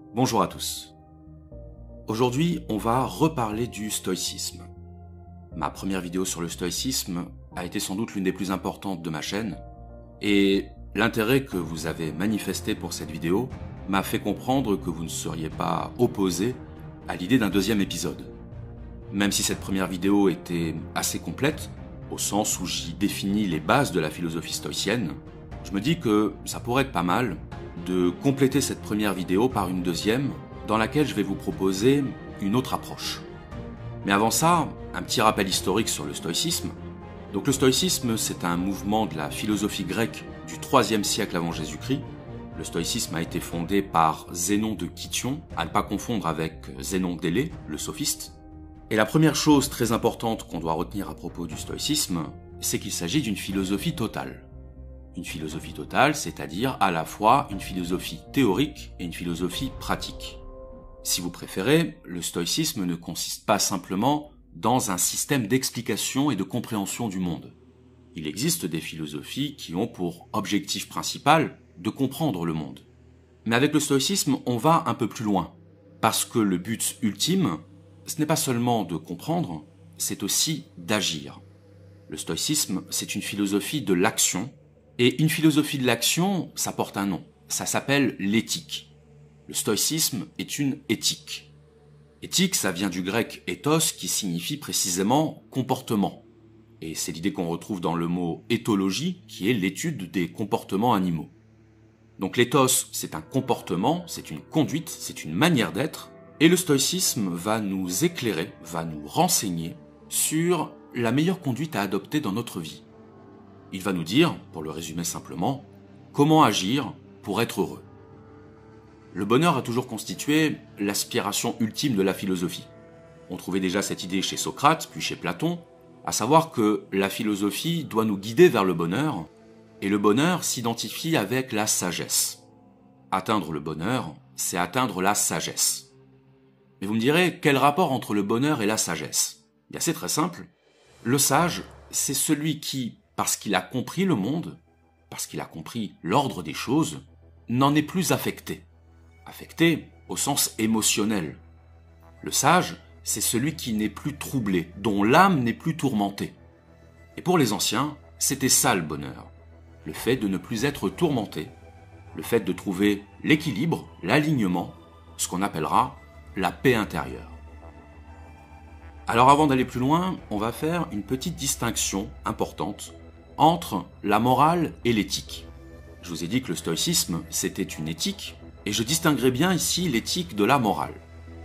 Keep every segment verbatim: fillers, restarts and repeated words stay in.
Bonjour à tous. Aujourd'hui, on va reparler du stoïcisme. Ma première vidéo sur le stoïcisme a été sans doute l'une des plus importantes de ma chaîne, et l'intérêt que vous avez manifesté pour cette vidéo m'a fait comprendre que vous ne seriez pas opposé à l'idée d'un deuxième épisode. Même si cette première vidéo était assez complète, au sens où j'y définis les bases de la philosophie stoïcienne, je me dis que ça pourrait être pas mal de compléter cette première vidéo par une deuxième, dans laquelle je vais vous proposer une autre approche. Mais avant ça, un petit rappel historique sur le stoïcisme. Donc le stoïcisme, c'est un mouvement de la philosophie grecque du troisième siècle avant Jésus-Christ. Le stoïcisme a été fondé par Zénon de Kition, à ne pas confondre avec Zénon d'Élée, le sophiste. Et la première chose très importante qu'on doit retenir à propos du stoïcisme, c'est qu'il s'agit d'une philosophie totale. Une philosophie totale, c'est-à-dire à la fois une philosophie théorique et une philosophie pratique. Si vous préférez, le stoïcisme ne consiste pas simplement dans un système d'explication et de compréhension du monde. Il existe des philosophies qui ont pour objectif principal de comprendre le monde. Mais avec le stoïcisme, on va un peu plus loin, parce que le but ultime, ce n'est pas seulement de comprendre, c'est aussi d'agir. Le stoïcisme, c'est une philosophie de l'action, et une philosophie de l'action, ça porte un nom, ça s'appelle l'éthique. Le stoïcisme est une éthique. Éthique, ça vient du grec ethos, qui signifie précisément comportement. Et c'est l'idée qu'on retrouve dans le mot éthologie, qui est l'étude des comportements animaux. Donc l'éthos, c'est un comportement, c'est une conduite, c'est une manière d'être, et le stoïcisme va nous éclairer, va nous renseigner sur la meilleure conduite à adopter dans notre vie. Il va nous dire, pour le résumer simplement, comment agir pour être heureux. Le bonheur a toujours constitué l'aspiration ultime de la philosophie. On trouvait déjà cette idée chez Socrate, puis chez Platon, à savoir que la philosophie doit nous guider vers le bonheur, et le bonheur s'identifie avec la sagesse. Atteindre le bonheur, c'est atteindre la sagesse. Mais vous me direz, quel rapport entre le bonheur et la sagesse? Bien, c'est très simple. Le sage, c'est celui qui, parce qu'il a compris le monde, parce qu'il a compris l'ordre des choses, n'en est plus affecté. Affecté au sens émotionnel. Le sage, c'est celui qui n'est plus troublé, dont l'âme n'est plus tourmentée. Et pour les anciens, c'était ça le bonheur. Le fait de ne plus être tourmenté. Le fait de trouver l'équilibre, l'alignement, ce qu'on appellera la paix intérieure. Alors avant d'aller plus loin, on va faire une petite distinction importante entre la morale et l'éthique. Je vous ai dit que le stoïcisme, c'était une éthique, et je distinguerai bien ici l'éthique de la morale. Pourquoi ?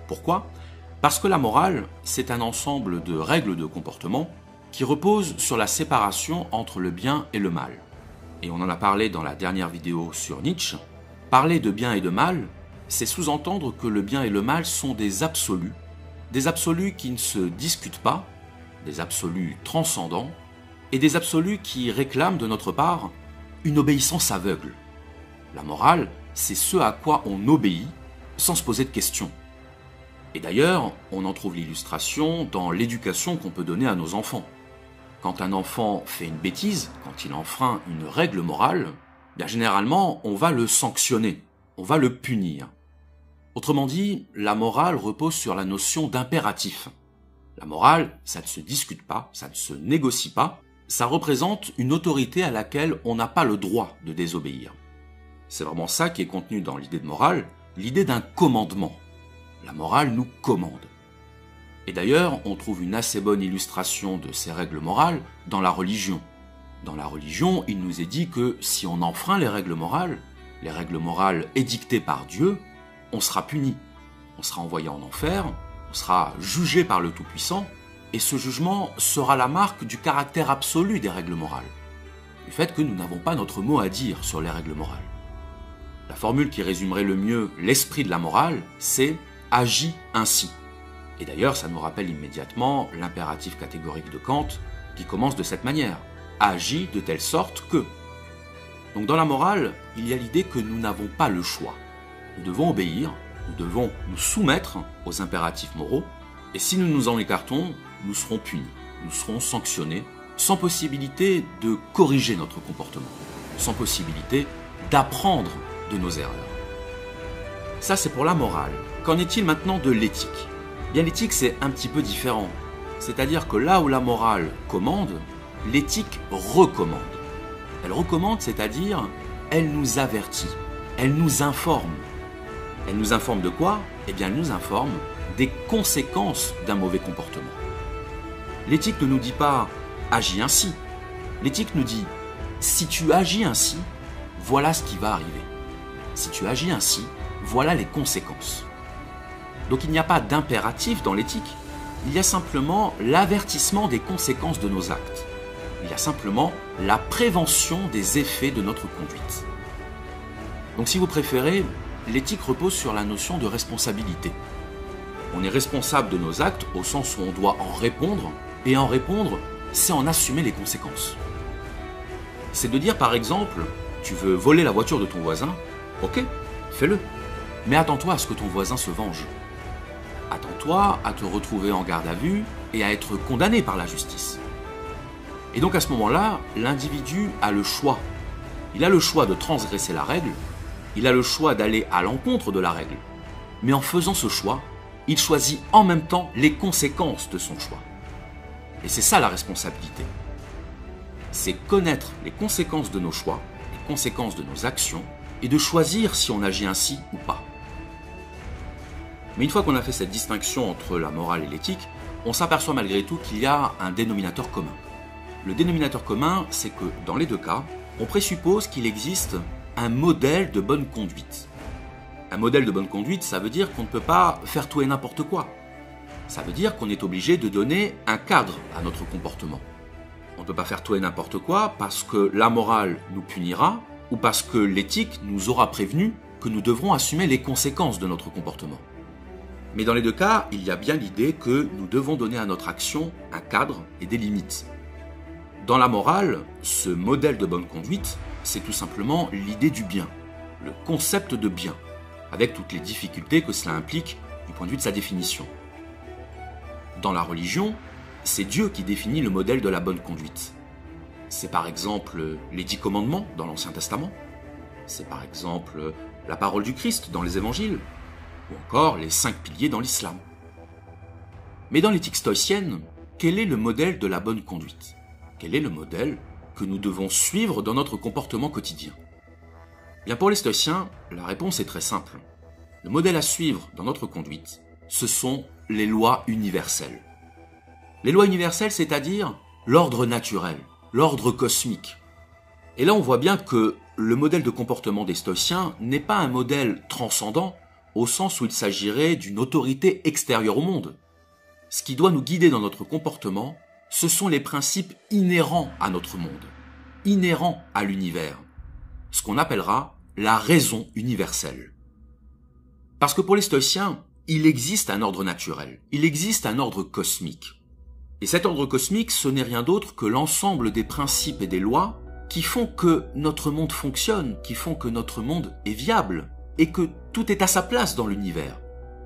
Parce que la morale, c'est un ensemble de règles de comportement qui reposent sur la séparation entre le bien et le mal. Et on en a parlé dans la dernière vidéo sur Nietzsche. Parler de bien et de mal, c'est sous-entendre que le bien et le mal sont des absolus, des absolus qui ne se discutent pas, des absolus transcendants, et des absolus qui réclament de notre part une obéissance aveugle. La morale, c'est ce à quoi on obéit sans se poser de questions. Et d'ailleurs, on en trouve l'illustration dans l'éducation qu'on peut donner à nos enfants. Quand un enfant fait une bêtise, quand il enfreint une règle morale, bien généralement, on va le sanctionner, on va le punir. Autrement dit, la morale repose sur la notion d'impératif. La morale, ça ne se discute pas, ça ne se négocie pas, ça représente une autorité à laquelle on n'a pas le droit de désobéir. C'est vraiment ça qui est contenu dans l'idée de morale, l'idée d'un commandement. La morale nous commande. Et d'ailleurs, on trouve une assez bonne illustration de ces règles morales dans la religion. Dans la religion, il nous est dit que si on enfreint les règles morales, les règles morales édictées par Dieu, on sera puni, on sera envoyé en enfer, on sera jugé par le Tout-Puissant, et ce jugement sera la marque du caractère absolu des règles morales, du fait que nous n'avons pas notre mot à dire sur les règles morales. La formule qui résumerait le mieux l'esprit de la morale, c'est « agis ainsi ». Et d'ailleurs, ça nous rappelle immédiatement l'impératif catégorique de Kant, qui commence de cette manière « agis de telle sorte que ». Donc dans la morale, il y a l'idée que nous n'avons pas le choix. Nous devons obéir, nous devons nous soumettre aux impératifs moraux, et si nous nous en écartons, nous serons punis, nous serons sanctionnés, sans possibilité de corriger notre comportement, sans possibilité d'apprendre de nos erreurs. Ça, c'est pour la morale. Qu'en est-il maintenant de l'éthique? Bien, l'éthique, c'est un petit peu différent. C'est-à-dire que là où la morale commande, l'éthique recommande. Elle recommande, c'est-à-dire, elle nous avertit, elle nous informe. Elle nous informe de quoi? Eh bien, elle nous informe des conséquences d'un mauvais comportement. L'éthique ne nous dit pas « agis ainsi ». L'éthique nous dit « si tu agis ainsi, voilà ce qui va arriver. Si tu agis ainsi, voilà les conséquences ». Donc il n'y a pas d'impératif dans l'éthique, il y a simplement l'avertissement des conséquences de nos actes. Il y a simplement la prévention des effets de notre conduite. Donc si vous préférez, l'éthique repose sur la notion de responsabilité. On est responsable de nos actes au sens où on doit en répondre, et en répondre, c'est en assumer les conséquences. C'est de dire par exemple, tu veux voler la voiture de ton voisin, ok, fais-le, mais attends-toi à ce que ton voisin se venge. Attends-toi à te retrouver en garde à vue et à être condamné par la justice. Et donc à ce moment-là, l'individu a le choix. Il a le choix de transgresser la règle, il a le choix d'aller à l'encontre de la règle. Mais en faisant ce choix, il choisit en même temps les conséquences de son choix. Et c'est ça la responsabilité. C'est connaître les conséquences de nos choix, les conséquences de nos actions, et de choisir si on agit ainsi ou pas. Mais une fois qu'on a fait cette distinction entre la morale et l'éthique, on s'aperçoit malgré tout qu'il y a un dénominateur commun. Le dénominateur commun, c'est que dans les deux cas, on présuppose qu'il existe un modèle de bonne conduite. Un modèle de bonne conduite, ça veut dire qu'on ne peut pas faire tout et n'importe quoi. Ça veut dire qu'on est obligé de donner un cadre à notre comportement. On ne peut pas faire tout et n'importe quoi parce que la morale nous punira ou parce que l'éthique nous aura prévenu que nous devrons assumer les conséquences de notre comportement. Mais dans les deux cas, il y a bien l'idée que nous devons donner à notre action un cadre et des limites. Dans la morale, ce modèle de bonne conduite, c'est tout simplement l'idée du bien, le concept de bien, avec toutes les difficultés que cela implique du point de vue de sa définition. Dans la religion, c'est Dieu qui définit le modèle de la bonne conduite. C'est par exemple les dix commandements dans l'Ancien Testament, c'est par exemple la parole du Christ dans les évangiles, ou encore les cinq piliers dans l'islam. Mais dans l'éthique stoïcienne, quel est le modèle de la bonne conduite? Quel est le modèle que nous devons suivre dans notre comportement quotidien? Bien pour les stoïciens, la réponse est très simple. Le modèle à suivre dans notre conduite, ce sont les lois universelles. Les lois universelles, c'est-à-dire l'ordre naturel, l'ordre cosmique. Et là, on voit bien que le modèle de comportement des stoïciens n'est pas un modèle transcendant au sens où il s'agirait d'une autorité extérieure au monde. Ce qui doit nous guider dans notre comportement, ce sont les principes inhérents à notre monde, inhérents à l'univers, ce qu'on appellera la raison universelle. Parce que pour les stoïciens, il existe un ordre naturel, il existe un ordre cosmique. Et cet ordre cosmique, ce n'est rien d'autre que l'ensemble des principes et des lois qui font que notre monde fonctionne, qui font que notre monde est viable, et que tout est à sa place dans l'univers.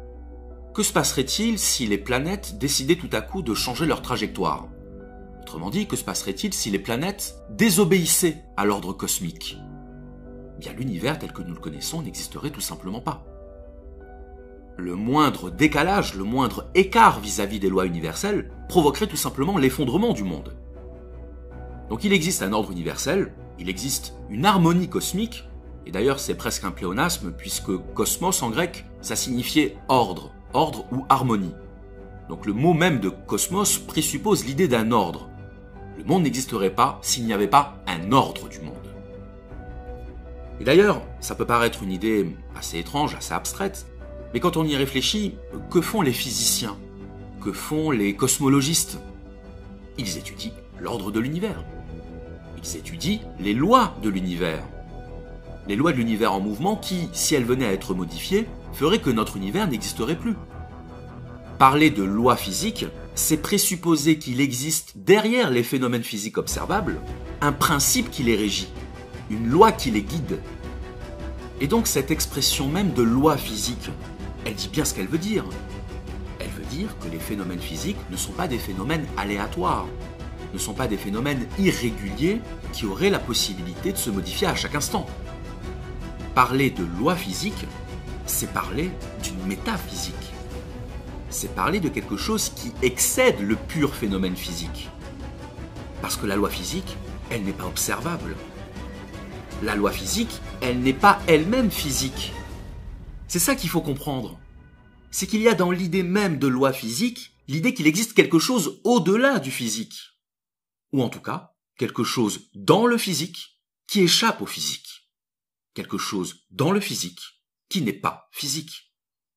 Que se passerait-il si les planètes décidaient tout à coup de changer leur trajectoire? Autrement dit, que se passerait-il si les planètes désobéissaient à l'ordre cosmique? Bien, l'univers tel que nous le connaissons n'existerait tout simplement pas. Le moindre décalage, le moindre écart vis-à-vis des lois universelles provoquerait tout simplement l'effondrement du monde. Donc il existe un ordre universel, il existe une harmonie cosmique, et d'ailleurs c'est presque un pléonasme puisque cosmos en grec, ça signifiait ordre, ordre ou harmonie. Donc le mot même de cosmos présuppose l'idée d'un ordre. Le monde n'existerait pas s'il n'y avait pas un ordre du monde. Et d'ailleurs, ça peut paraître une idée assez étrange, assez abstraite, mais quand on y réfléchit, que font les physiciens? Que font les cosmologistes? Ils étudient l'ordre de l'univers. Ils étudient les lois de l'univers. Les lois de l'univers en mouvement qui, si elles venaient à être modifiées, feraient que notre univers n'existerait plus. Parler de lois physiques, c'est présupposer qu'il existe derrière les phénomènes physiques observables un principe qui les régit, une loi qui les guide. Et donc cette expression même de loi physique, elle dit bien ce qu'elle veut dire. Elle veut dire que les phénomènes physiques ne sont pas des phénomènes aléatoires, ne sont pas des phénomènes irréguliers qui auraient la possibilité de se modifier à chaque instant. Parler de loi physique, c'est parler d'une métaphysique. C'est parler de quelque chose qui excède le pur phénomène physique. Parce que la loi physique, elle n'est pas observable. La loi physique, elle n'est pas elle-même physique. C'est ça qu'il faut comprendre. C'est qu'il y a dans l'idée même de loi physique, l'idée qu'il existe quelque chose au-delà du physique. Ou en tout cas, quelque chose dans le physique qui échappe au physique. Quelque chose dans le physique qui n'est pas physique.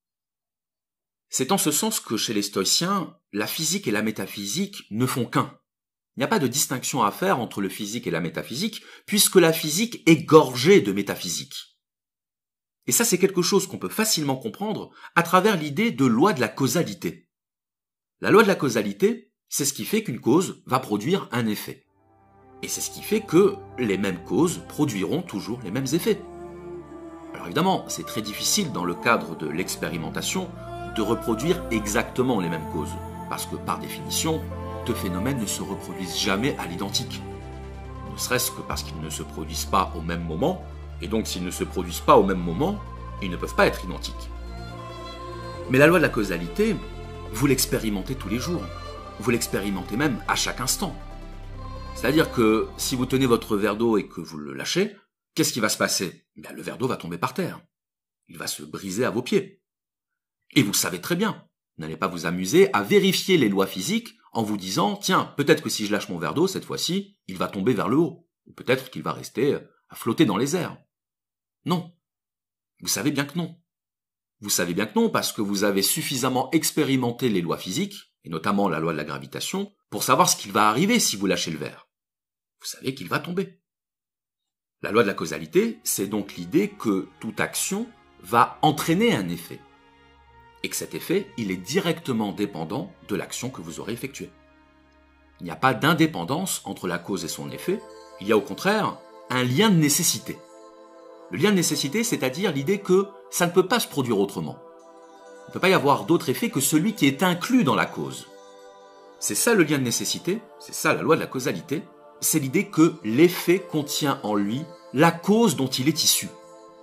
C'est en ce sens que chez les stoïciens, la physique et la métaphysique ne font qu'un. Il n'y a pas de distinction à faire entre le physique et la métaphysique, puisque la physique est gorgée de métaphysique. Et ça, c'est quelque chose qu'on peut facilement comprendre à travers l'idée de loi de la causalité. La loi de la causalité, c'est ce qui fait qu'une cause va produire un effet. Et c'est ce qui fait que les mêmes causes produiront toujours les mêmes effets. Alors évidemment, c'est très difficile dans le cadre de l'expérimentation de reproduire exactement les mêmes causes, parce que par définition, deux phénomènes ne se reproduisent jamais à l'identique. Ne serait-ce que parce qu'ils ne se produisent pas au même moment, et donc s'ils ne se produisent pas au même moment, ils ne peuvent pas être identiques. Mais la loi de la causalité, vous l'expérimentez tous les jours, vous l'expérimentez même à chaque instant. C'est-à-dire que si vous tenez votre verre d'eau et que vous le lâchez, qu'est-ce qui va se passer? Bien, le verre d'eau va tomber par terre. Il va se briser à vos pieds. Et vous le savez très bien. Vous n'allez pas vous amuser à vérifier les lois physiques en vous disant, tiens, peut-être que si je lâche mon verre d'eau, cette fois-ci, il va tomber vers le haut. Ou peut-être qu'il va rester à flotter dans les airs. Non. Vous savez bien que non. Vous savez bien que non parce que vous avez suffisamment expérimenté les lois physiques, et notamment la loi de la gravitation, pour savoir ce qu'il va arriver si vous lâchez le verre. Vous savez qu'il va tomber. La loi de la causalité, c'est donc l'idée que toute action va entraîner un effet. Et que cet effet, il est directement dépendant de l'action que vous aurez effectuée. Il n'y a pas d'indépendance entre la cause et son effet, il y a au contraire un lien de nécessité. Le lien de nécessité, c'est-à-dire l'idée que ça ne peut pas se produire autrement. Il ne peut pas y avoir d'autre effet que celui qui est inclus dans la cause. C'est ça le lien de nécessité, c'est ça la loi de la causalité, c'est l'idée que l'effet contient en lui la cause dont il est issu.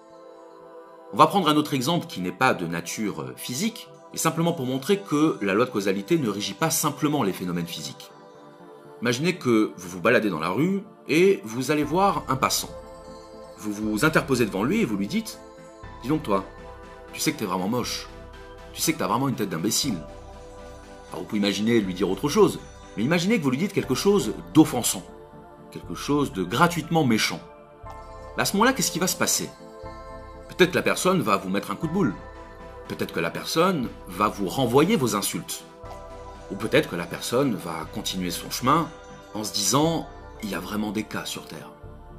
On va prendre un autre exemple qui n'est pas de nature physique, et simplement pour montrer que la loi de causalité ne régit pas simplement les phénomènes physiques. Imaginez que vous vous baladez dans la rue et vous allez voir un passant. Vous vous interposez devant lui et vous lui dites « Dis donc toi, tu sais que t'es vraiment moche. Tu sais que t'as vraiment une tête d'imbécile. » Alors vous pouvez imaginer lui dire autre chose, mais imaginez que vous lui dites quelque chose d'offensant, quelque chose de gratuitement méchant. À ce moment-là, qu'est-ce qui va se passer ? Peut-être que la personne va vous mettre un coup de boule. Peut-être que la personne va vous renvoyer vos insultes. Ou peut-être que la personne va continuer son chemin en se disant « il y a vraiment des cas sur Terre ».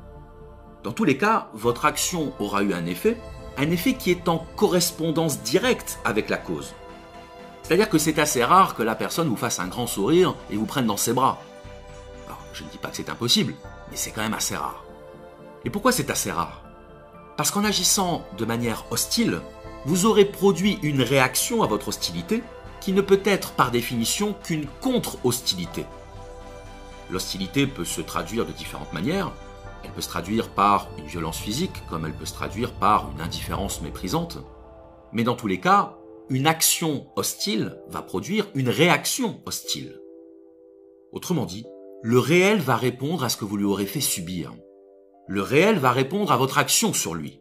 Dans tous les cas, votre action aura eu un effet, un effet qui est en correspondance directe avec la cause. C'est-à-dire que c'est assez rare que la personne vous fasse un grand sourire et vous prenne dans ses bras. Alors, je ne dis pas que c'est impossible, mais c'est quand même assez rare. Et pourquoi c'est assez rare ? Parce qu'en agissant de manière hostile, vous aurez produit une réaction à votre hostilité qui ne peut être par définition qu'une contre-hostilité. L'hostilité peut se traduire de différentes manières. Elle peut se traduire par une violence physique, comme elle peut se traduire par une indifférence méprisante. Mais dans tous les cas, une action hostile va produire une réaction hostile. Autrement dit, le réel va répondre à ce que vous lui aurez fait subir. Le réel va répondre à votre action sur lui.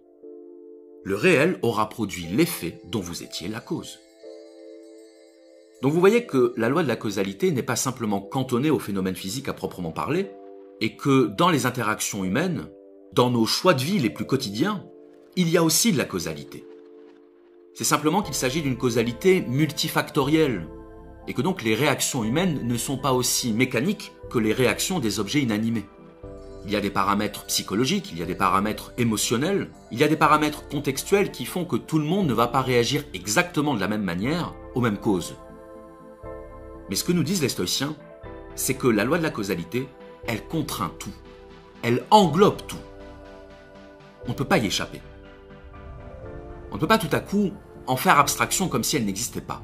Le réel aura produit l'effet dont vous étiez la cause. Donc vous voyez que la loi de la causalité n'est pas simplement cantonnée au phénomène physique à proprement parler, et que dans les interactions humaines, dans nos choix de vie les plus quotidiens, il y a aussi de la causalité. C'est simplement qu'il s'agit d'une causalité multifactorielle, et que donc les réactions humaines ne sont pas aussi mécaniques que les réactions des objets inanimés. Il y a des paramètres psychologiques, il y a des paramètres émotionnels, il y a des paramètres contextuels qui font que tout le monde ne va pas réagir exactement de la même manière aux mêmes causes. Mais ce que nous disent les stoïciens, c'est que la loi de la causalité, elle contraint tout. Elle englobe tout. On ne peut pas y échapper. On ne peut pas tout à coup en faire abstraction comme si elle n'existait pas.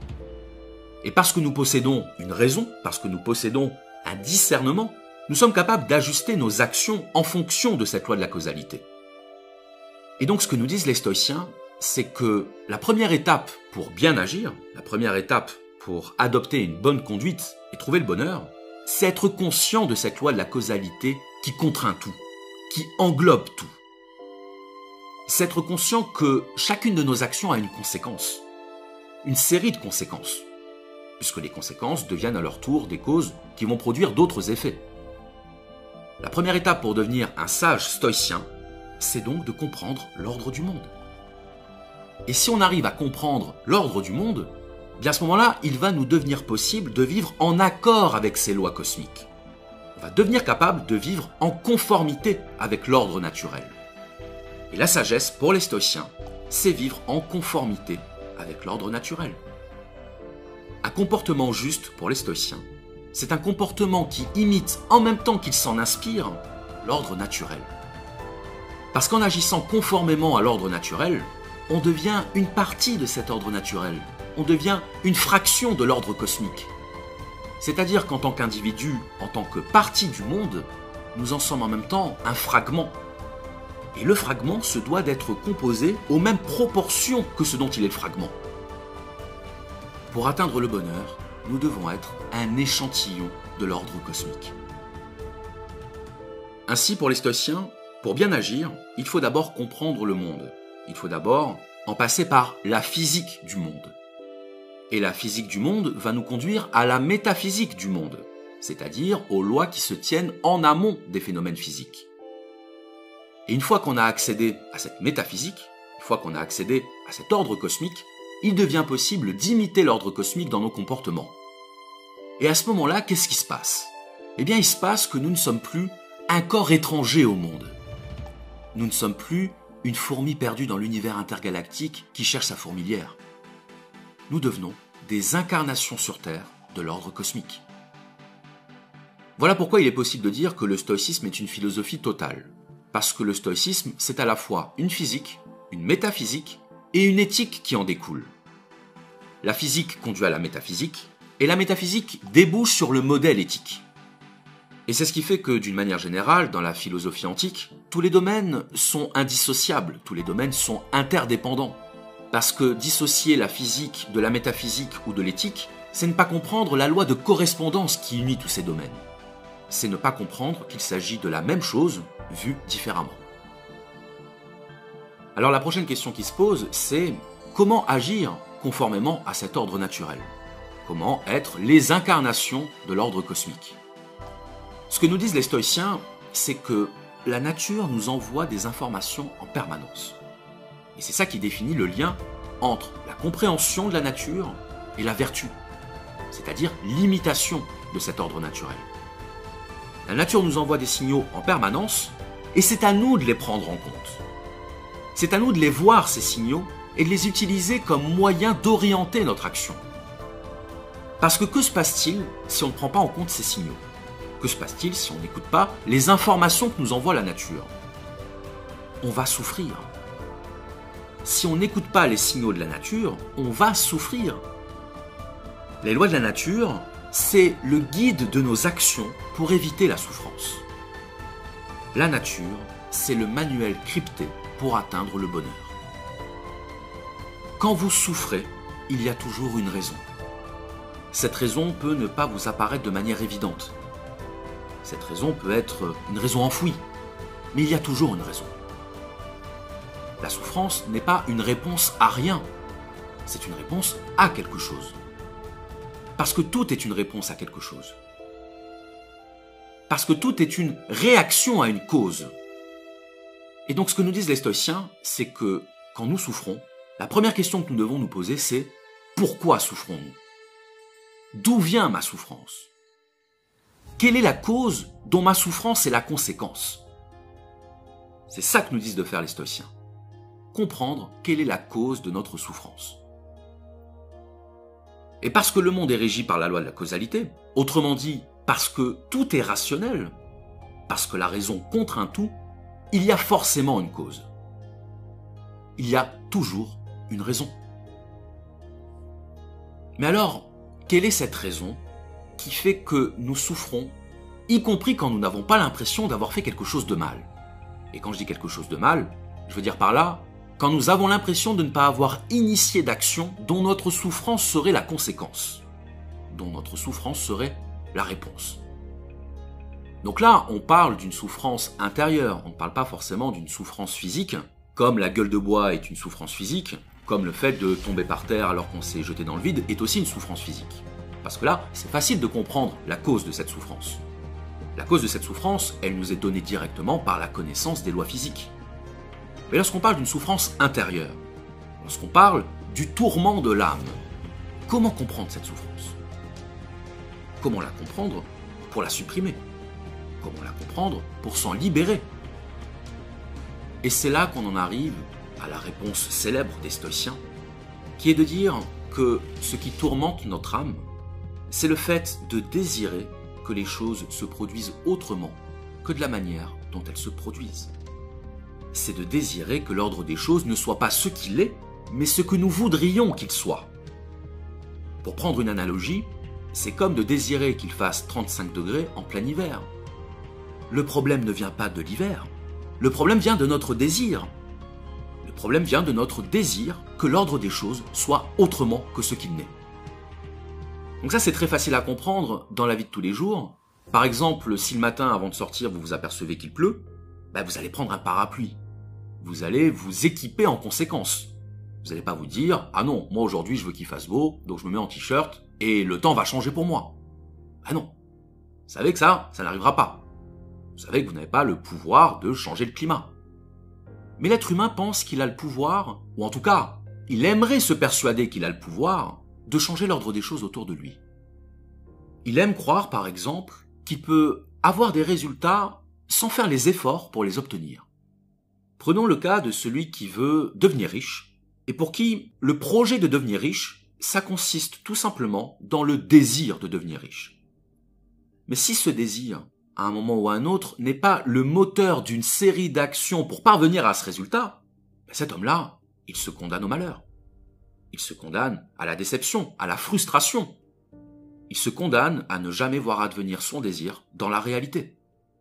Et parce que nous possédons une raison, parce que nous possédons un discernement, nous sommes capables d'ajuster nos actions en fonction de cette loi de la causalité. Et donc ce que nous disent les stoïciens, c'est que la première étape pour bien agir, la première étape pour adopter une bonne conduite et trouver le bonheur, c'est être conscient de cette loi de la causalité qui contraint tout, qui englobe tout. C'est être conscient que chacune de nos actions a une conséquence, une série de conséquences, puisque les conséquences deviennent à leur tour des causes qui vont produire d'autres effets. La première étape pour devenir un sage stoïcien, c'est donc de comprendre l'ordre du monde. Et si on arrive à comprendre l'ordre du monde, bien à ce moment-là, il va nous devenir possible de vivre en accord avec ces lois cosmiques. On va devenir capable de vivre en conformité avec l'ordre naturel. Et la sagesse, pour les stoïciens, c'est vivre en conformité avec l'ordre naturel. Un comportement juste pour les stoïciens, c'est un comportement qui imite, en même temps qu'il s'en inspire, l'ordre naturel. Parce qu'en agissant conformément à l'ordre naturel, on devient une partie de cet ordre naturel. On devient une fraction de l'ordre cosmique. C'est-à-dire qu'en tant qu'individu, en tant que partie du monde, nous en sommes en même temps un fragment. Et le fragment se doit d'être composé aux mêmes proportions que ce dont il est le fragment. Pour atteindre le bonheur, nous devons être un échantillon de l'ordre cosmique. Ainsi, pour les stoïciens, pour bien agir, il faut d'abord comprendre le monde. Il faut d'abord en passer par la physique du monde. Et la physique du monde va nous conduire à la métaphysique du monde, c'est-à-dire aux lois qui se tiennent en amont des phénomènes physiques. Et une fois qu'on a accédé à cette métaphysique, une fois qu'on a accédé à cet ordre cosmique, il devient possible d'imiter l'ordre cosmique dans nos comportements. Et à ce moment-là, qu'est-ce qui se passe? Eh bien, il se passe que nous ne sommes plus un corps étranger au monde. Nous ne sommes plus une fourmi perdue dans l'univers intergalactique qui cherche sa fourmilière. Nous devenons des incarnations sur Terre de l'ordre cosmique. Voilà pourquoi il est possible de dire que le stoïcisme est une philosophie totale. Parce que le stoïcisme, c'est à la fois une physique, une métaphysique et une éthique qui en découle. La physique conduit à la métaphysique, et la métaphysique débouche sur le modèle éthique. Et c'est ce qui fait que, d'une manière générale, dans la philosophie antique, tous les domaines sont indissociables, tous les domaines sont interdépendants. Parce que dissocier la physique de la métaphysique ou de l'éthique, c'est ne pas comprendre la loi de correspondance qui unit tous ces domaines. C'est ne pas comprendre qu'il s'agit de la même chose, vue différemment. Alors la prochaine question qui se pose, c'est comment agir conformément à cet ordre naturel? Comment être les incarnations de l'ordre cosmique? Ce que nous disent les stoïciens, c'est que la nature nous envoie des informations en permanence. Et c'est ça qui définit le lien entre la compréhension de la nature et la vertu, c'est-à-dire l'imitation de cet ordre naturel. La nature nous envoie des signaux en permanence, et c'est à nous de les prendre en compte. C'est à nous de les voir, ces signaux, et de les utiliser comme moyen d'orienter notre action. Parce que que se passe-t-il si on ne prend pas en compte ces signaux? Que se passe-t-il si on n'écoute pas les informations que nous envoie la nature? On va souffrir. Si on n'écoute pas les signaux de la nature, on va souffrir. Les lois de la nature, c'est le guide de nos actions pour éviter la souffrance. La nature, c'est le manuel crypté pour atteindre le bonheur. Quand vous souffrez, il y a toujours une raison. Cette raison peut ne pas vous apparaître de manière évidente. Cette raison peut être une raison enfouie, mais il y a toujours une raison. La souffrance n'est pas une réponse à rien, c'est une réponse à quelque chose. Parce que tout est une réponse à quelque chose. Parce que tout est une réaction à une cause. Et donc ce que nous disent les stoïciens, c'est que quand nous souffrons, la première question que nous devons nous poser, c'est pourquoi souffrons-nous? D'où vient ma souffrance? Quelle est la cause dont ma souffrance est la conséquence? C'est ça que nous disent de faire les stoïciens. Comprendre quelle est la cause de notre souffrance. Et parce que le monde est régi par la loi de la causalité, autrement dit, parce que tout est rationnel, parce que la raison contraint tout, il y a forcément une cause. Il y a toujours une raison. Mais alors, quelle est cette raison qui fait que nous souffrons, y compris quand nous n'avons pas l'impression d'avoir fait quelque chose de mal? Et quand je dis quelque chose de mal, je veux dire par là quand nous avons l'impression de ne pas avoir initié d'action dont notre souffrance serait la conséquence, dont notre souffrance serait la réponse. Donc là, on parle d'une souffrance intérieure, on ne parle pas forcément d'une souffrance physique, comme la gueule de bois est une souffrance physique, comme le fait de tomber par terre alors qu'on s'est jeté dans le vide est aussi une souffrance physique. Parce que là, c'est facile de comprendre la cause de cette souffrance. La cause de cette souffrance, elle nous est donnée directement par la connaissance des lois physiques. Mais lorsqu'on parle d'une souffrance intérieure, lorsqu'on parle du tourment de l'âme, comment comprendre cette souffrance? Comment la comprendre pour la supprimer? Comment la comprendre pour s'en libérer? Et c'est là qu'on en arrive à la réponse célèbre des stoïciens, qui est de dire que ce qui tourmente notre âme, c'est le fait de désirer que les choses se produisent autrement que de la manière dont elles se produisent. C'est de désirer que l'ordre des choses ne soit pas ce qu'il est, mais ce que nous voudrions qu'il soit. Pour prendre une analogie, c'est comme de désirer qu'il fasse trente-cinq degrés en plein hiver. Le problème ne vient pas de l'hiver, le problème vient de notre désir. Le problème vient de notre désir que l'ordre des choses soit autrement que ce qu'il n'est. Donc ça, c'est très facile à comprendre dans la vie de tous les jours. Par exemple, si le matin, avant de sortir, vous vous apercevez qu'il pleut, bah vous allez prendre un parapluie. Vous allez vous équiper en conséquence. Vous n'allez pas vous dire « Ah non, moi aujourd'hui, je veux qu'il fasse beau, donc je me mets en t-shirt et le temps va changer pour moi. » Ah non. Vous savez que ça, ça n'arrivera pas. Vous savez que vous n'avez pas le pouvoir de changer le climat. Mais l'être humain pense qu'il a le pouvoir, ou en tout cas, il aimerait se persuader qu'il a le pouvoir de changer l'ordre des choses autour de lui. Il aime croire, par exemple, qu'il peut avoir des résultats sans faire les efforts pour les obtenir. Prenons le cas de celui qui veut devenir riche, et pour qui le projet de devenir riche, ça consiste tout simplement dans le désir de devenir riche. Mais si ce désir, à un moment ou à un autre, n'est pas le moteur d'une série d'actions pour parvenir à ce résultat, cet homme-là, il se condamne au malheur. Il se condamne à la déception, à la frustration. Il se condamne à ne jamais voir advenir son désir dans la réalité.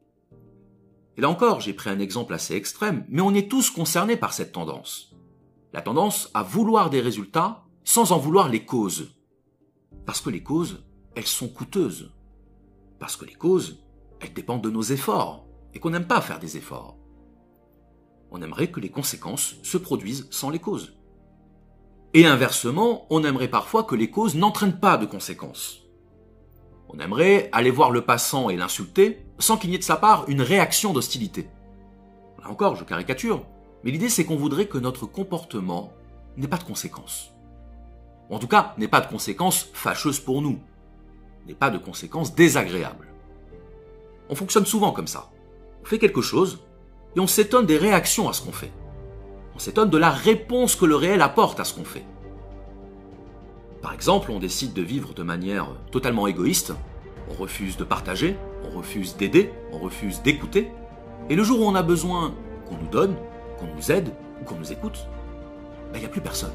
Et là encore, j'ai pris un exemple assez extrême, mais on est tous concernés par cette tendance. La tendance à vouloir des résultats sans en vouloir les causes. Parce que les causes, elles sont coûteuses. Parce que les causes, elles dépendent de nos efforts, et qu'on n'aime pas faire des efforts. On aimerait que les conséquences se produisent sans les causes. Et inversement, on aimerait parfois que les causes n'entraînent pas de conséquences. On aimerait aller voir le passant et l'insulter sans qu'il n'y ait de sa part une réaction d'hostilité. Là encore, je caricature, mais l'idée c'est qu'on voudrait que notre comportement n'ait pas de conséquences. Ou en tout cas, n'ait pas de conséquences fâcheuses pour nous, n'ait pas de conséquences désagréables. On fonctionne souvent comme ça. On fait quelque chose et on s'étonne des réactions à ce qu'on fait. On s'étonne de la réponse que le réel apporte à ce qu'on fait. Par exemple, on décide de vivre de manière totalement égoïste, on refuse de partager, on refuse d'aider, on refuse d'écouter, et le jour où on a besoin qu'on nous donne, qu'on nous aide ou qu'on nous écoute, ben, il n'y a plus personne.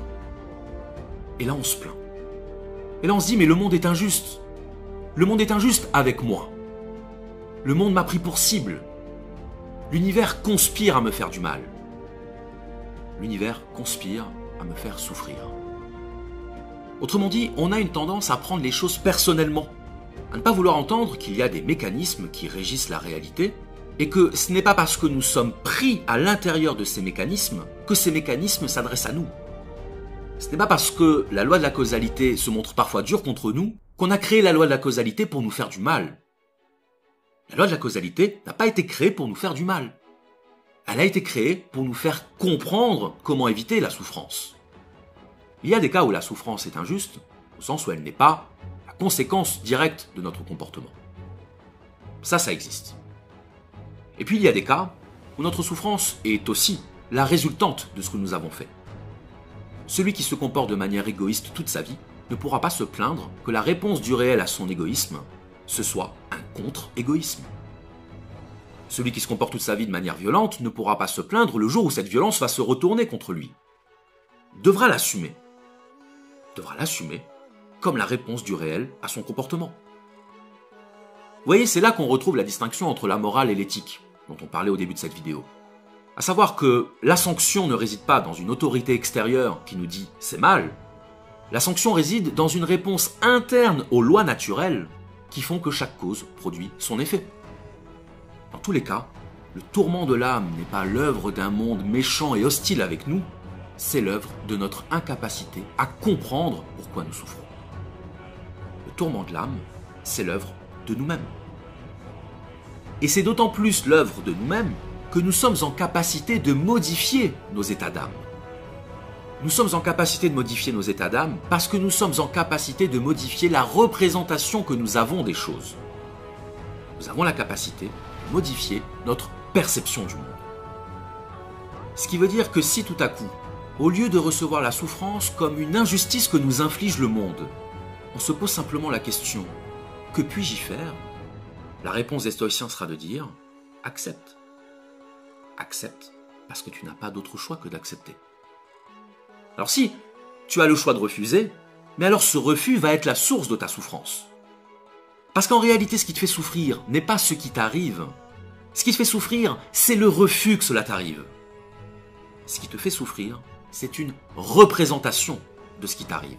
Et là on se plaint. Et là on se dit mais le monde est injuste. Le monde est injuste avec moi. Le monde m'a pris pour cible. L'univers conspire à me faire du mal. L'univers conspire à me faire souffrir. Autrement dit, on a une tendance à prendre les choses personnellement, à ne pas vouloir entendre qu'il y a des mécanismes qui régissent la réalité, et que ce n'est pas parce que nous sommes pris à l'intérieur de ces mécanismes que ces mécanismes s'adressent à nous. Ce n'est pas parce que la loi de la causalité se montre parfois dure contre nous qu'on a créé la loi de la causalité pour nous faire du mal. La loi de la causalité n'a pas été créée pour nous faire du mal. Elle a été créée pour nous faire comprendre comment éviter la souffrance. Il y a des cas où la souffrance est injuste, au sens où elle n'est pas la conséquence directe de notre comportement. Ça, ça existe. Et puis il y a des cas où notre souffrance est aussi la résultante de ce que nous avons fait. Celui qui se comporte de manière égoïste toute sa vie ne pourra pas se plaindre que la réponse du réel à son égoïsme, ce soit un contre-égoïsme. Celui qui se comporte toute sa vie de manière violente ne pourra pas se plaindre le jour où cette violence va se retourner contre lui. Devra l'assumer. Devra l'assumer comme la réponse du réel à son comportement. Vous voyez, c'est là qu'on retrouve la distinction entre la morale et l'éthique, dont on parlait au début de cette vidéo. À savoir que la sanction ne réside pas dans une autorité extérieure qui nous dit « c'est mal », la sanction réside dans une réponse interne aux lois naturelles qui font que chaque cause produit son effet. Dans tous les cas, le tourment de l'âme n'est pas l'œuvre d'un monde méchant et hostile avec nous, c'est l'œuvre de notre incapacité à comprendre pourquoi nous souffrons. Le tourment de l'âme, c'est l'œuvre de nous-mêmes. Et c'est d'autant plus l'œuvre de nous-mêmes que nous sommes en capacité de modifier nos états d'âme. Nous sommes en capacité de modifier nos états d'âme parce que nous sommes en capacité de modifier la représentation que nous avons des choses. Nous avons la capacité de modifier notre perception du monde. Ce qui veut dire que si tout à coup, au lieu de recevoir la souffrance comme une injustice que nous inflige le monde, on se pose simplement la question « que puis-je y faire ?» La réponse des stoïciens sera de dire « accepte ». Accepte parce que tu n'as pas d'autre choix que d'accepter. Alors si tu as le choix de refuser, mais alors ce refus va être la source de ta souffrance. Parce qu'en réalité, ce qui te fait souffrir n'est pas ce qui t'arrive. Ce qui te fait souffrir, c'est le refus que cela t'arrive. Ce qui te fait souffrir, c'est une représentation de ce qui t'arrive.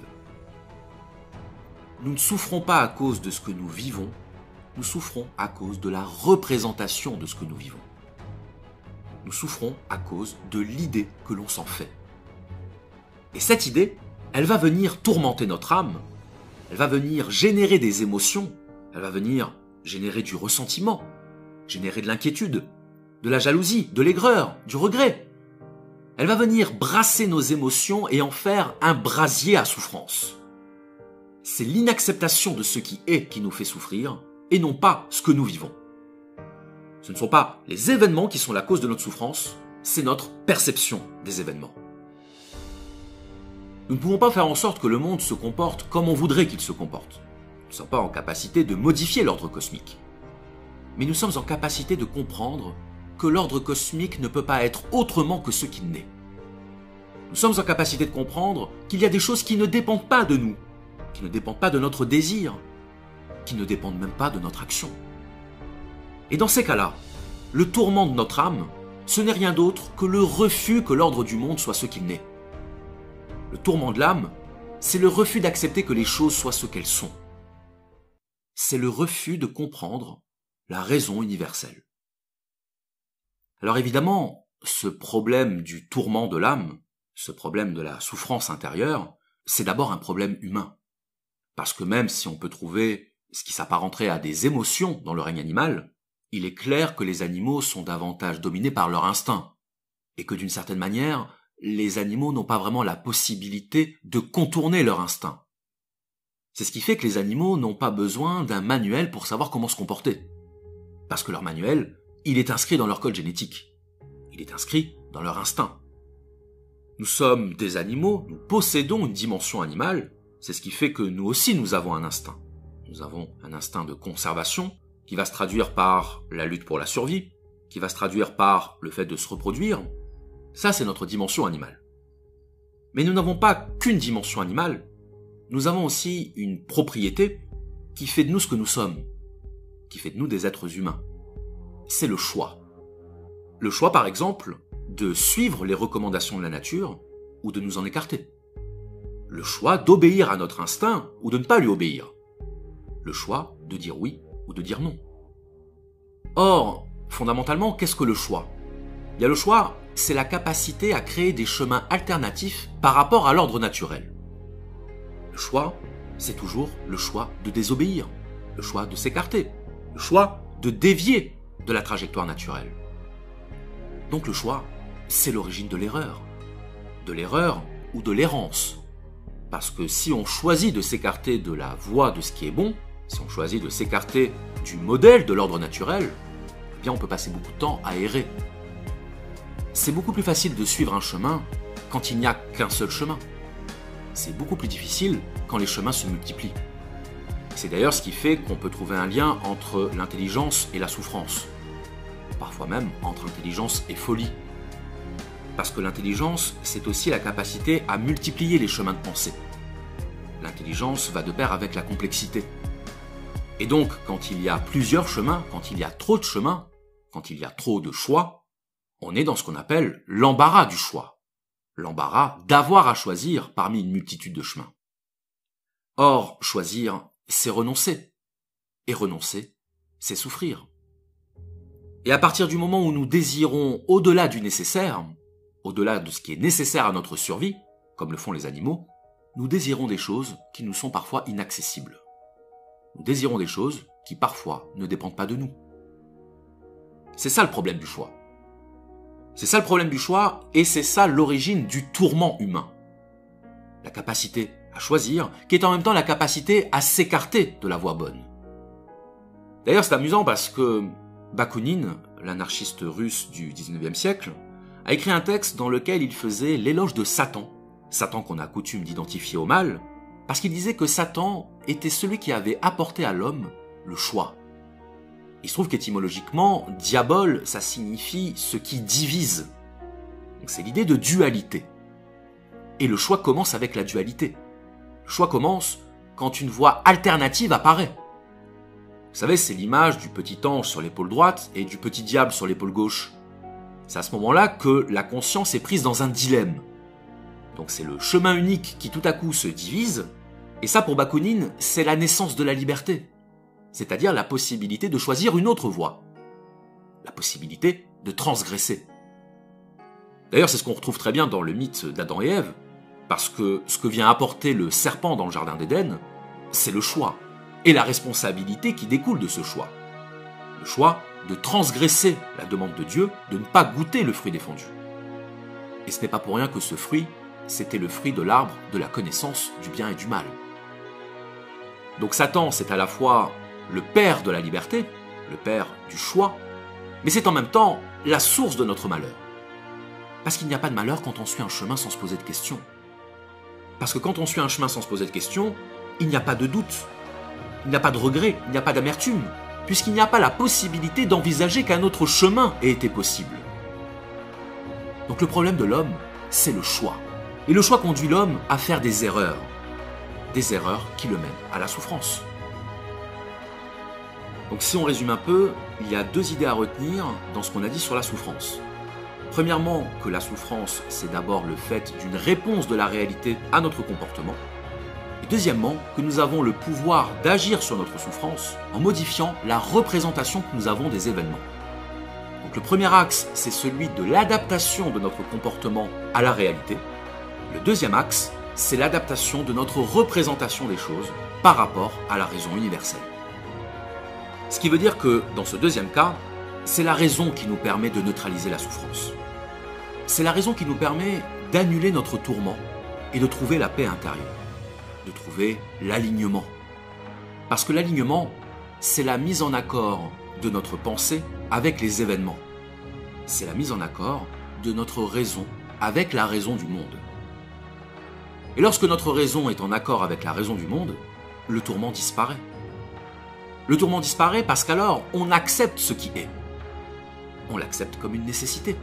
Nous ne souffrons pas à cause de ce que nous vivons, nous souffrons à cause de la représentation de ce que nous vivons. Nous souffrons à cause de l'idée que l'on s'en fait. Et cette idée, elle va venir tourmenter notre âme, elle va venir générer des émotions, elle va venir générer du ressentiment, générer de l'inquiétude, de la jalousie, de l'aigreur, du regret. Elle va venir brasser nos émotions et en faire un brasier à souffrance. C'est l'inacceptation de ce qui est qui nous fait souffrir et non pas ce que nous vivons. Ce ne sont pas les événements qui sont la cause de notre souffrance, c'est notre perception des événements. Nous ne pouvons pas faire en sorte que le monde se comporte comme on voudrait qu'il se comporte. Nous ne sommes pas en capacité de modifier l'ordre cosmique. Mais nous sommes en capacité de comprendre que l'ordre cosmique ne peut pas être autrement que ce qu'il n'est. Nous sommes en capacité de comprendre qu'il y a des choses qui ne dépendent pas de nous, qui ne dépendent pas de notre désir, qui ne dépendent même pas de notre action. Et dans ces cas-là, le tourment de notre âme, ce n'est rien d'autre que le refus que l'ordre du monde soit ce qu'il n'est. Le tourment de l'âme, c'est le refus d'accepter que les choses soient ce qu'elles sont. C'est le refus de comprendre la raison universelle. Alors évidemment, ce problème du tourment de l'âme, ce problème de la souffrance intérieure, c'est d'abord un problème humain. Parce que même si on peut trouver ce qui s'apparenterait à des émotions dans le règne animal, il est clair que les animaux sont davantage dominés par leur instinct, et que d'une certaine manière, les animaux n'ont pas vraiment la possibilité de contourner leur instinct. C'est ce qui fait que les animaux n'ont pas besoin d'un manuel pour savoir comment se comporter. Parce que leur manuel, il est inscrit dans leur code génétique. Il est inscrit dans leur instinct. Nous sommes des animaux, nous possédons une dimension animale, c'est ce qui fait que nous aussi nous avons un instinct. Nous avons un instinct de conservation qui va se traduire par la lutte pour la survie, qui va se traduire par le fait de se reproduire. Ça, c'est notre dimension animale. Mais nous n'avons pas qu'une dimension animale, nous avons aussi une propriété qui fait de nous ce que nous sommes, qui fait de nous des êtres humains. C'est le choix. Le choix, par exemple, de suivre les recommandations de la nature ou de nous en écarter. Le choix d'obéir à notre instinct ou de ne pas lui obéir. Le choix de dire oui ou de dire non. Or, fondamentalement, qu'est-ce que le choix ? Bien, le choix, c'est la capacité à créer des chemins alternatifs par rapport à l'ordre naturel. Le choix, c'est toujours le choix de désobéir, le choix de s'écarter, le choix de dévier de la trajectoire naturelle. Donc le choix, c'est l'origine de l'erreur. De l'erreur ou de l'errance. Parce que si on choisit de s'écarter de la voie de ce qui est bon, si on choisit de s'écarter du modèle de l'ordre naturel, eh bien on peut passer beaucoup de temps à errer. C'est beaucoup plus facile de suivre un chemin quand il n'y a qu'un seul chemin. C'est beaucoup plus difficile quand les chemins se multiplient. C'est d'ailleurs ce qui fait qu'on peut trouver un lien entre l'intelligence et la souffrance. Parfois même entre intelligence et folie. Parce que l'intelligence, c'est aussi la capacité à multiplier les chemins de pensée. L'intelligence va de pair avec la complexité. Et donc, quand il y a plusieurs chemins, quand il y a trop de chemins, quand il y a trop de choix, on est dans ce qu'on appelle l'embarras du choix. L'embarras d'avoir à choisir parmi une multitude de chemins. Or, choisir, c'est renoncer. Et renoncer, c'est souffrir. Et à partir du moment où nous désirons au-delà du nécessaire, au-delà de ce qui est nécessaire à notre survie, comme le font les animaux, nous désirons des choses qui nous sont parfois inaccessibles. Nous désirons des choses qui parfois ne dépendent pas de nous. C'est ça le problème du choix. C'est ça le problème du choix et c'est ça l'origine du tourment humain. La capacité à choisir qui est en même temps la capacité à s'écarter de la voie bonne. D'ailleurs c'est amusant parce que Bakounine, l'anarchiste russe du dix-neuvième siècle, a écrit un texte dans lequel il faisait l'éloge de Satan, Satan qu'on a coutume d'identifier au mal, parce qu'il disait que Satan était celui qui avait apporté à l'homme le choix. Il se trouve qu'étymologiquement, diabole, ça signifie ce qui divise. Donc c'est l'idée de dualité. Et le choix commence avec la dualité. Le choix commence quand une voie alternative apparaît. Vous savez, c'est l'image du petit ange sur l'épaule droite et du petit diable sur l'épaule gauche. C'est à ce moment-là que la conscience est prise dans un dilemme. Donc c'est le chemin unique qui tout à coup se divise, et ça pour Bakounine, c'est la naissance de la liberté. C'est-à-dire la possibilité de choisir une autre voie. La possibilité de transgresser. D'ailleurs, c'est ce qu'on retrouve très bien dans le mythe d'Adam et Ève, parce que ce que vient apporter le serpent dans le jardin d'Éden, c'est le choix, et la responsabilité qui découle de ce choix. Le choix de transgresser la demande de Dieu, de ne pas goûter le fruit défendu. Et ce n'est pas pour rien que ce fruit, c'était le fruit de l'arbre de la connaissance du bien et du mal. Donc Satan, c'est à la fois le père de la liberté, le père du choix, mais c'est en même temps la source de notre malheur. Parce qu'il n'y a pas de malheur quand on suit un chemin sans se poser de questions. Parce que quand on suit un chemin sans se poser de questions, il n'y a pas de doute, il n'y a pas de regret, il n'y a pas d'amertume, puisqu'il n'y a pas la possibilité d'envisager qu'un autre chemin ait été possible. Donc le problème de l'homme, c'est le choix. Et le choix conduit l'homme à faire des erreurs. Des erreurs qui le mènent à la souffrance. Donc si on résume un peu, il y a deux idées à retenir dans ce qu'on a dit sur la souffrance. Premièrement, que la souffrance, c'est d'abord le fait d'une réponse de la réalité à notre comportement. Et deuxièmement, que nous avons le pouvoir d'agir sur notre souffrance en modifiant la représentation que nous avons des événements. Donc le premier axe, c'est celui de l'adaptation de notre comportement à la réalité. Le deuxième axe, c'est l'adaptation de notre représentation des choses par rapport à la raison universelle. Ce qui veut dire que, dans ce deuxième cas, c'est la raison qui nous permet de neutraliser la souffrance. C'est la raison qui nous permet d'annuler notre tourment et de trouver la paix intérieure, de trouver l'alignement. Parce que l'alignement, c'est la mise en accord de notre pensée avec les événements. C'est la mise en accord de notre raison avec la raison du monde. Et lorsque notre raison est en accord avec la raison du monde, le tourment disparaît. Le tourment disparaît parce qu'alors on accepte ce qui est. On l'accepte comme une nécessité.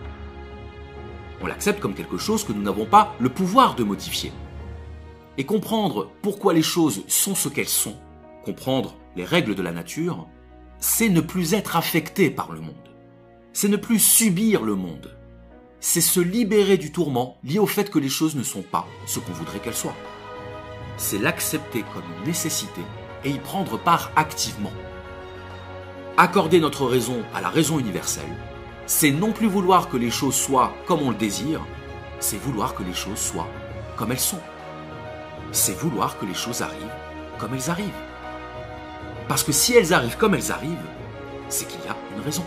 On l'accepte comme quelque chose que nous n'avons pas le pouvoir de modifier. Et comprendre pourquoi les choses sont ce qu'elles sont, comprendre les règles de la nature, c'est ne plus être affecté par le monde. C'est ne plus subir le monde. C'est se libérer du tourment lié au fait que les choses ne sont pas ce qu'on voudrait qu'elles soient. C'est l'accepter comme une nécessité et y prendre part activement. Accorder notre raison à la raison universelle, c'est non plus vouloir que les choses soient comme on le désire, c'est vouloir que les choses soient comme elles sont. C'est vouloir que les choses arrivent comme elles arrivent. Parce que si elles arrivent comme elles arrivent, c'est qu'il y a une raison.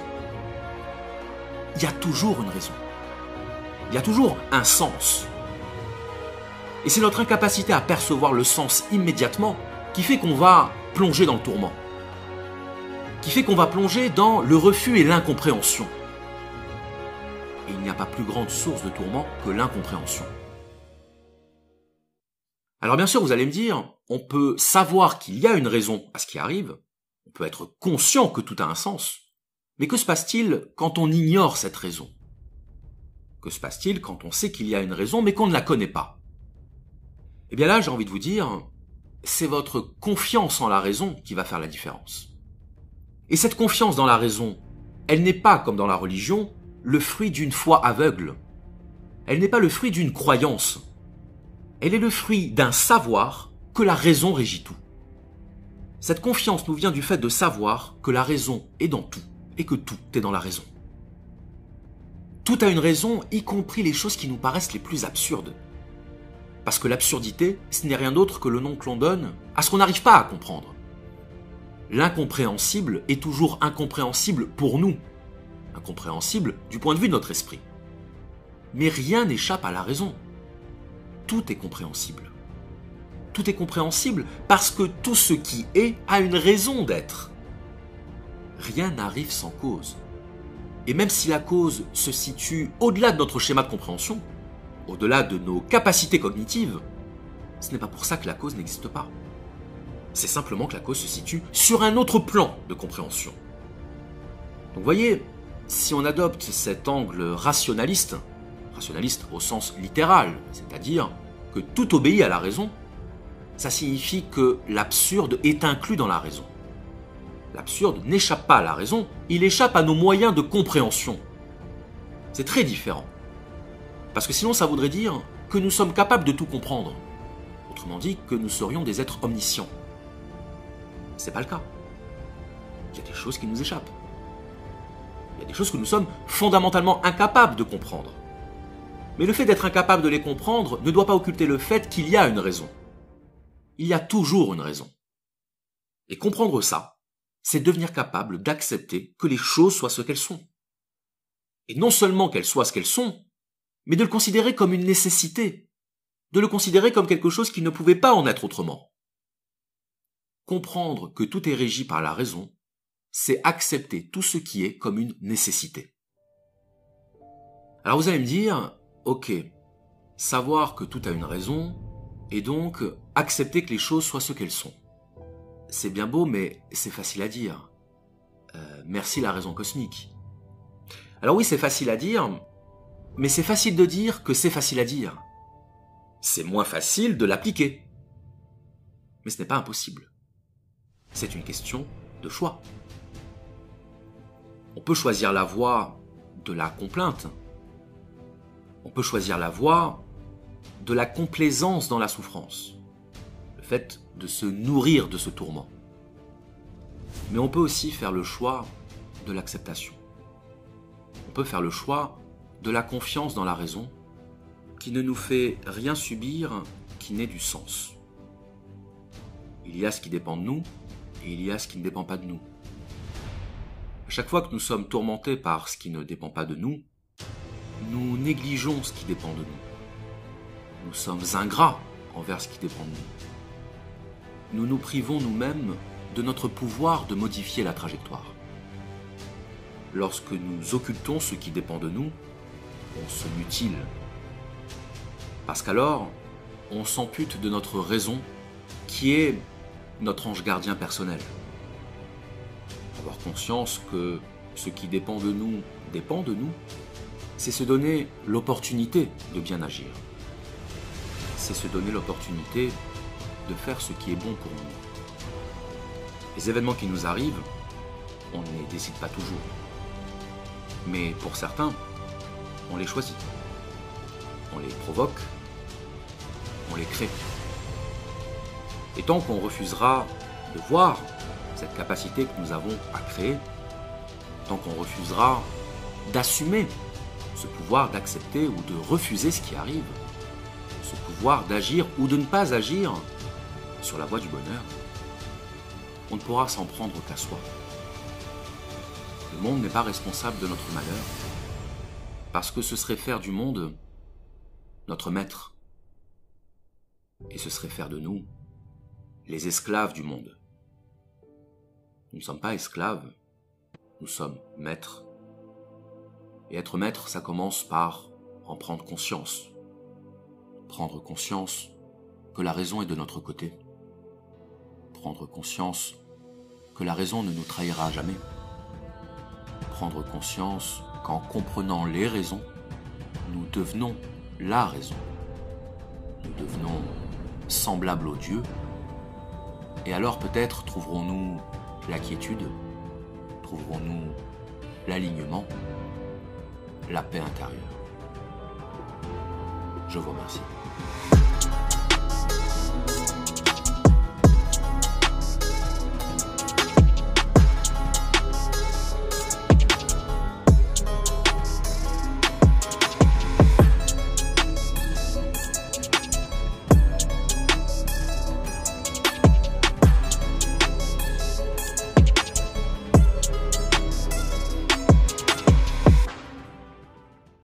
Il y a toujours une raison. Il y a toujours un sens. Et c'est notre incapacité à percevoir le sens immédiatement qui fait qu'on va plonger dans le tourment. Qui fait qu'on va plonger dans le refus et l'incompréhension. Et il n'y a pas plus grande source de tourment que l'incompréhension. Alors bien sûr, vous allez me dire, on peut savoir qu'il y a une raison à ce qui arrive, on peut être conscient que tout a un sens, mais que se passe-t-il quand on ignore cette raison ? Que se passe-t-il quand on sait qu'il y a une raison mais qu'on ne la connaît pas ? Eh bien là, j'ai envie de vous dire, c'est votre confiance en la raison qui va faire la différence. Et cette confiance dans la raison, elle n'est pas, comme dans la religion, le fruit d'une foi aveugle. Elle n'est pas le fruit d'une croyance. Elle est le fruit d'un savoir que la raison régit tout. Cette confiance nous vient du fait de savoir que la raison est dans tout et que tout est dans la raison. Tout a une raison, y compris les choses qui nous paraissent les plus absurdes. Parce que l'absurdité, ce n'est rien d'autre que le nom que l'on donne à ce qu'on n'arrive pas à comprendre. L'incompréhensible est toujours incompréhensible pour nous, incompréhensible du point de vue de notre esprit. Mais rien n'échappe à la raison. Tout est compréhensible. Tout est compréhensible parce que tout ce qui est a une raison d'être. Rien n'arrive sans cause. Et même si la cause se situe au-delà de notre schéma de compréhension, au-delà de nos capacités cognitives, ce n'est pas pour ça que la cause n'existe pas. C'est simplement que la cause se situe sur un autre plan de compréhension. Donc vous voyez, si on adopte cet angle rationaliste, rationaliste au sens littéral, c'est-à-dire que tout obéit à la raison, ça signifie que l'absurde est inclus dans la raison. L'absurde n'échappe pas à la raison, il échappe à nos moyens de compréhension. C'est très différent. Parce que sinon ça voudrait dire que nous sommes capables de tout comprendre. Autrement dit, que nous serions des êtres omniscients. C'est pas le cas. Il y a des choses qui nous échappent. Il y a des choses que nous sommes fondamentalement incapables de comprendre. Mais le fait d'être incapable de les comprendre ne doit pas occulter le fait qu'il y a une raison. Il y a toujours une raison. Et comprendre ça, c'est devenir capable d'accepter que les choses soient ce qu'elles sont. Et non seulement qu'elles soient ce qu'elles sont, mais de le considérer comme une nécessité, de le considérer comme quelque chose qui ne pouvait pas en être autrement. Comprendre que tout est régi par la raison, c'est accepter tout ce qui est comme une nécessité. Alors vous allez me dire, ok, savoir que tout a une raison, et donc accepter que les choses soient ce qu'elles sont. C'est bien beau, mais c'est facile à dire. Euh, merci la raison cosmique. Alors oui, c'est facile à dire, mais c'est facile de dire que c'est facile à dire. C'est moins facile de l'appliquer. Mais ce n'est pas impossible. C'est une question de choix. On peut choisir la voie de la complainte. On peut choisir la voie de la complaisance dans la souffrance. Le fait de se nourrir de ce tourment. Mais on peut aussi faire le choix de l'acceptation. On peut faire le choix de la confiance dans la raison qui ne nous fait rien subir qui n'ait du sens. Il y a ce qui dépend de nous et il y a ce qui ne dépend pas de nous. À chaque fois que nous sommes tourmentés par ce qui ne dépend pas de nous, nous négligeons ce qui dépend de nous. Nous sommes ingrats envers ce qui dépend de nous. Nous nous privons nous-mêmes de notre pouvoir de modifier la trajectoire. Lorsque nous occultons ce qui dépend de nous, on se mutile. Parce qu'alors, on s'ampute de notre raison, qui est notre ange gardien personnel. Avoir conscience que ce qui dépend de nous dépend de nous, c'est se donner l'opportunité de bien agir. C'est se donner l'opportunité de faire ce qui est bon pour nous. Les événements qui nous arrivent, on ne les décide pas toujours. Mais pour certains, on les choisit. On les provoque, on les crée. Et tant qu'on refusera de voir cette capacité que nous avons à créer, tant qu'on refusera d'assumer ce pouvoir d'accepter ou de refuser ce qui arrive, ce pouvoir d'agir ou de ne pas agir sur la voie du bonheur, on ne pourra s'en prendre qu'à soi. Le monde n'est pas responsable de notre malheur, parce que ce serait faire du monde notre maître, et ce serait faire de nous les esclaves du monde. Nous ne sommes pas esclaves, nous sommes maîtres. Et être maître, ça commence par en prendre conscience. Prendre conscience que la raison est de notre côté. Prendre conscience que la raison ne nous trahira jamais. Prendre conscience qu'en comprenant les raisons, nous devenons la raison. Nous devenons semblables aux dieux. Et alors peut-être trouverons-nous la quiétude, trouverons-nous l'alignement, la paix intérieure. Je vous remercie.